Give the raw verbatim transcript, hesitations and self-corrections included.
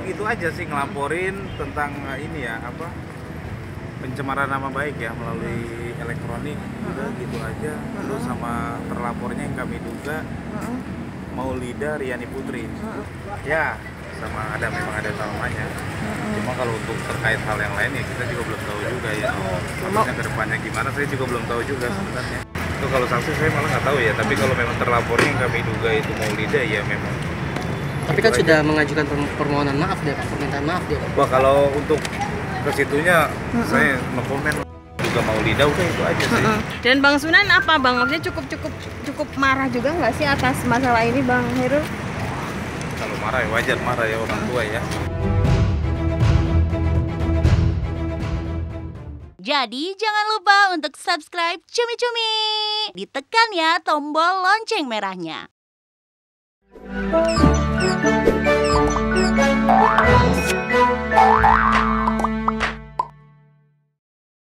gitu aja sih, ngelaporin tentang ini ya, apa, pencemaran nama baik ya melalui elektronik, udah gitu aja. Terus sama terlapornya yang kami duga Maulida Riani Putri, ya sama ada memang ada namanya. Cuma kalau untuk terkait hal yang lain ya kita juga belum tahu juga ya. Maksudnya kedepannya gimana saya juga belum tahu juga sebenarnya. Itu kalau saksi saya malah nggak tahu ya. Tapi kalau memang terlapornya yang kami duga itu Maulida ya memang. Tapi kan sudah mengajukan permohonan maaf dia Pak, permintaan maaf dia Pak. Wah kalau untuk ke situnya saya no komen. Juga Maulida udah itu aja sih. Dan Bang Sunan apa Bang? Maksudnya cukup cukup cukup marah juga nggak sih atas masalah ini Bang Hairul? Kalau marah ya wajar marah ya orang tua ya. Jadi jangan lupa untuk subscribe Cumi Cumi. Ditekan ya tombol lonceng merahnya.